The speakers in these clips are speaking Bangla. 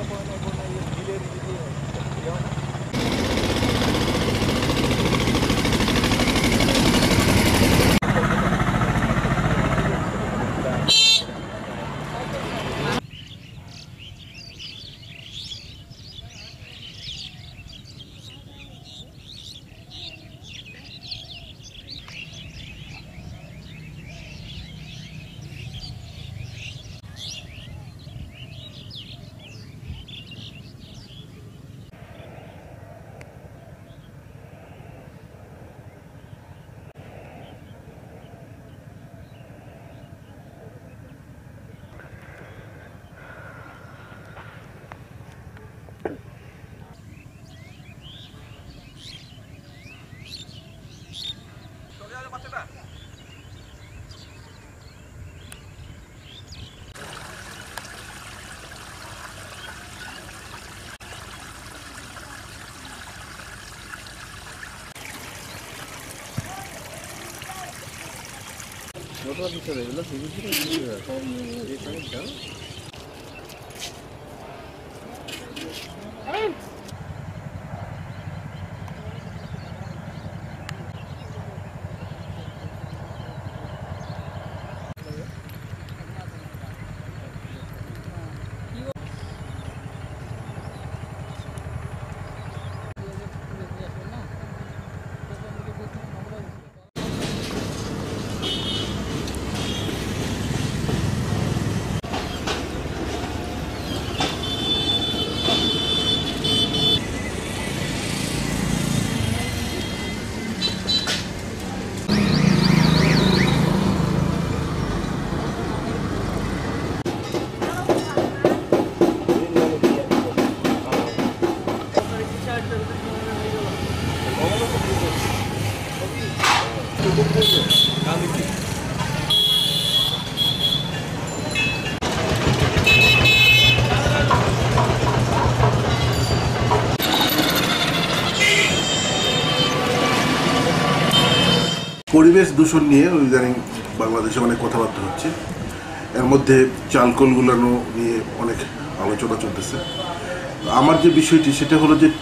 Motor bisa deh, belas ini juga. Ini kan jauh. পরিবেশ দূষণ নিয়ে ইদানিং বাংলাদেশে অনেক কথাবার্তা হচ্ছে। এর মধ্যে চালকল গুলানো নিয়ে অনেক আলোচনা চলতেছে। আমার যে বিষয়টি সেটা হলো যে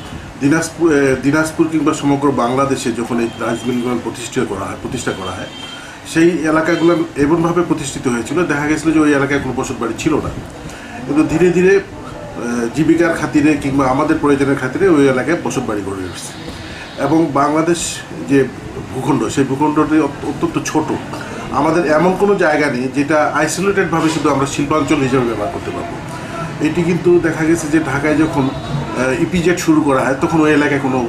দিনাজপুর কিংবা সমগ্র বাংলাদেশে যখন এই রাইস মিলগুলো প্রতিষ্ঠা করা হয় সেই এলাকাগুলো এমনভাবে প্রতিষ্ঠিত হয়েছিল, দেখা গেছিল যে ওই এলাকায় কোনো বসত বাড়ি ছিল না, কিন্তু ধীরে ধীরে জীবিকার খাতিরে কিংবা আমাদের প্রয়োজনের খাতিরে ওই এলাকায় বসত বাড়ি গড়ে উঠছে। এবং বাংলাদেশ যে ভূখণ্ড, সেই ভূখণ্ডটি অত্যন্ত ছোট। আমাদের এমন কোনো জায়গা নেই যেটা আইসোলেটেডভাবে শুধু আমরা শিল্পাঞ্চল হিসেবে ব্যবহার করতে পারবো। এটি কিন্তু দেখা গেছে যে ঢাকায় যখন ইপিজেড শুরু করা হয় তখন ওই এলাকায় কোনো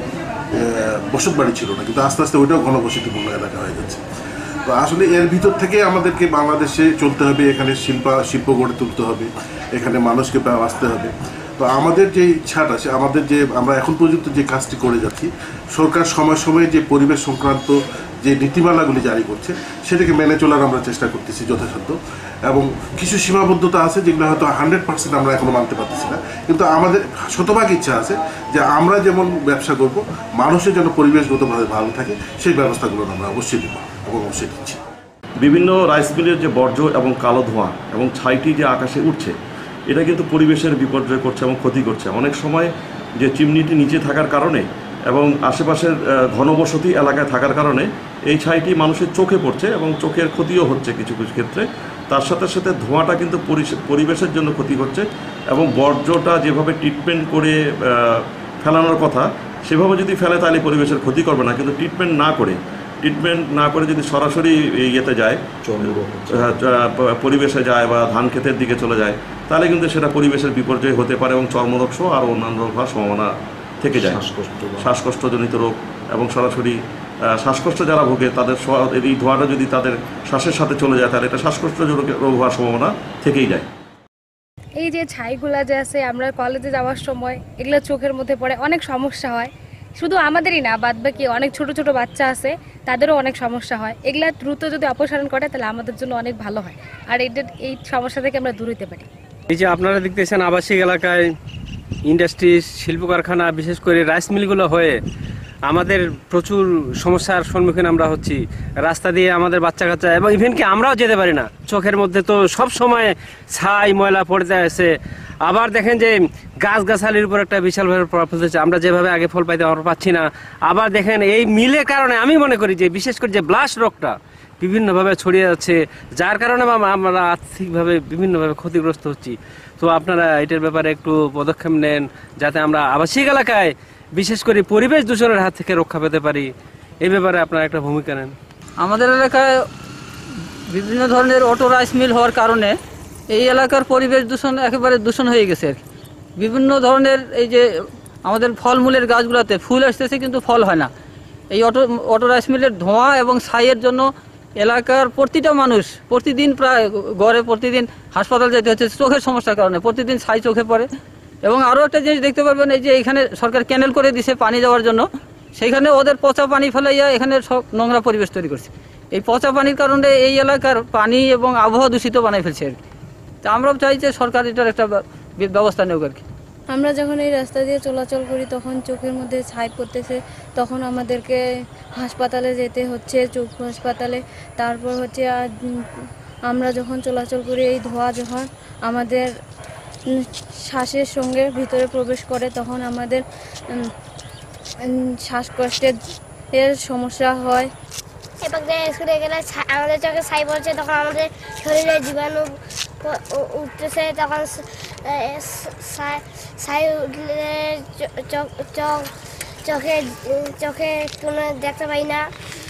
বসত বাড়ি ছিল না, কিন্তু আস্তে আস্তে ওইটাও ঘনবসতিপূর্ণ এলাকা হয়ে যাচ্ছে। তো আসলে এর ভিতর থেকে আমাদেরকে বাংলাদেশে চলতে হবে, এখানে শিল্প গড়ে তুলতে হবে, এখানে মানুষকে আসতে হবে। তো আমাদের যে ইচ্ছাটা, আমাদের যে আমরা এখন পর্যন্ত যে কাজটি করে যাচ্ছি, সরকার সময় সময়ে যে পরিবেশ সংক্রান্ত যে নীতিমালাগুলি জারি করছে সেটাকে মেনে চলার আমরা চেষ্টা করতেছি যথাসাধ্য। এবং কিছু সীমাবদ্ধতা আছে যেগুলো হয়তো 100% আমরা এখনও মানতে পারতেছি না, কিন্তু আমাদের শতভাগ ইচ্ছা আছে যে আমরা যেমন ব্যবসা করব, মানুষের যেন পরিবেশগতভাবে ভালো থাকে সেই ব্যবস্থাগুলো আমরা অবশ্যই দেবো এবং অবশ্যই দিচ্ছি। বিভিন্ন রাইস মিলের যে বর্জ্য এবং কালো ধোঁয়া এবং ছাইটি যে আকাশে উঠছে, এটা কিন্তু পরিবেশের বিপর্যয় করছে এবং ক্ষতি করছে। অনেক সময় যে চিমনিটি নিচে থাকার কারণে এবং আশেপাশের ঘনবসতি এলাকায় থাকার কারণে এই ছাইটি মানুষের চোখে পড়ছে এবং চোখের ক্ষতিও হচ্ছে কিছু কিছু ক্ষেত্রে। তার সাথে সাথে ধোঁয়াটা কিন্তু পরিবেশের জন্য ক্ষতি করছে। এবং বর্জ্যটা যেভাবে ট্রিটমেন্ট করে ফেলানোর কথা সেভাবে যদি ফেলে তাহলে পরিবেশের ক্ষতি করবে না, কিন্তু ট্রিটমেন্ট না করে যদি সরাসরি ইয়েতে যায়, পরিবেশে যায় বা ধান ক্ষেতের দিকে চলে যায়, তাহলে কিন্তু সেটা পরিবেশের বিপর্যয় হতে পারে এবং চর্মরোগ সহ আরও অন্যান্য রোগ হওয়ার সম্ভাবনা থেকে যায়। শ্বাসকষ্টজনিত রোগ এবং সরাসরি শ্বাসকষ্ট যারা ভোগে তাদের এই ধোঁয়াটা যদি তাদের শ্বাসের সাথে চলে যায় তাহলে এটা শ্বাসকষ্টজনিত রোগ হওয়ার সম্ভাবনা থেকেই যায়। এই যে ছাইগুলা যে আছে, আমরা কলেজে যাওয়ার সময় এগুলো চোখের মধ্যে পড়ে, অনেক সমস্যা হয়। শুধু আমাদেরই না, বাদবাকি অনেক ছোট ছোট বাচ্চা আছে তাদেরও অনেক সমস্যা হয়। এগুলা দ্রুত যদি অপসারণ করে তাহলে আমাদের জন্য অনেক ভালো হয়, আর এই সমস্যা থেকে আমরা দূর হতে পারি। এই যে আপনারা দেখতেছেন আবাসিক এলাকায় ইন্ডাস্ট্রি, শিল্প কারখানা, বিশেষ করে রাইস মিলগুলো হয়ে আমাদের প্রচুর সমস্যার সম্মুখীন আমরা হচ্ছি। রাস্তা দিয়ে আমাদের বাচ্চা কাচ্চা এবং ইভেন কি আমরাও যেতে পারি না। চোখের মধ্যে তো সব সময় ছাই ময়লা পড়ে আছে। আবার দেখেন যে গাছগাছালির উপর একটা বিশালভাবে প্রভাব ফেলতেছে। আমরা যেভাবে আগে ফল পাইতাম আমরা পাচ্ছি না। আবার দেখেন এই মিলের কারণে আমি মনে করি যে বিশেষ করে যে ব্লাস্ট রোগটা বিভিন্নভাবে ছড়িয়ে যাচ্ছে, যার কারণে আমরা আর্থিকভাবে বিভিন্নভাবে ক্ষতিগ্রস্ত হচ্ছি। তো আপনারা এটার ব্যাপারে একটু পদক্ষেপ নেন যাতে আমরা আবাসিক এলাকায় বিশেষ করে পরিবেশ দূষণের হাত থেকে রক্ষা পেতে পারি। এই ব্যাপারে আপনারা একটা ভূমিকা নেন। আমাদের এলাকায় বিভিন্ন ধরনের অটো রাইস মিল হওয়ার কারণে এই এলাকার পরিবেশ দূষণ একেবারে দূষণ হয়ে গেছে আর কি। বিভিন্ন ধরনের এই যে আমাদের ফলমূলের গাছগুলোতে ফুল আসতেছে কিন্তু ফল হয় না। এই অটো রাইস মিলের ধোঁয়া এবং ছাইয়ের জন্য এলাকার প্রতিটা মানুষ প্রতিদিন প্রায় গড়ে প্রতিদিন হাসপাতাল যেতে হচ্ছে চোখের সমস্যার কারণে। প্রতিদিন ছাই চোখে পড়ে। এবং আরও একটা জিনিস দেখতে পারবেন, এই যে এখানে সরকার ক্যানেল করে দিছে পানি যাওয়ার জন্য, সেইখানে ওদের পচা পানি ফেলাইয়া এখানে সব নোংরা পরিবেশ তৈরি করছে। এই পচা পানির কারণে এই এলাকার পানি এবং আবহাওয়া দূষিত বানাই ফেলছে আর কি। তা আমরাও চাই যে সরকার এটার একটা ব্যবস্থা নেওক আর কি। আমরা যখন এই রাস্তা দিয়ে চলাচল করি তখন চোখের মধ্যে ছাই পড়তেছে, তখন আমাদেরকে হাসপাতালে যেতে হচ্ছে, চক্ষু হাসপাতালে। তারপর হচ্ছে আমরা যখন চলাচল করি এই ধোঁয়া যখন আমাদের শ্বাসের সঙ্গে ভিতরে প্রবেশ করে তখন আমাদের শ্বাসকষ্টের সমস্যা হয়। এবার স্কুলে গেলে আমাদের চোখে ছাই পড়ছে, তখন আমাদের শরীরে জীবাণু উঠতেছে, তখন ছাই উঠলে চোখে কোনো দেখতে পাই না।